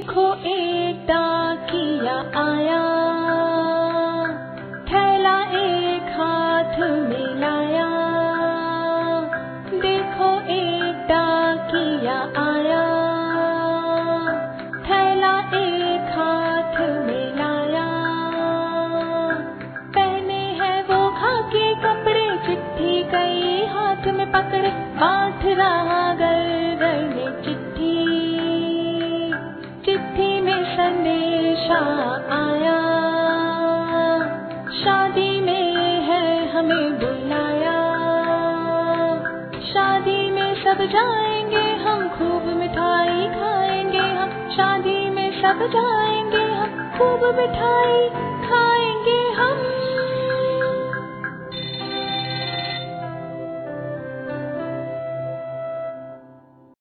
देखो एक डाकिया आया, थैला एक हाथ में लाया। देखो एक डाकिया आया, थैला एक हाथ में लाया। पहने हैं वो खाकी कपड़े, चिट्ठी कई हाथ में पकड़े, बांट रहा घर-घर में चिट्ठी। चिट्ठी में संदेशा आया, शादी में है हमें बुलाया। शादी में सब जाएंगे हम, खूब मिठाई खाएंगे हम। शादी में सब जाएंगे हम, खूब मिठाई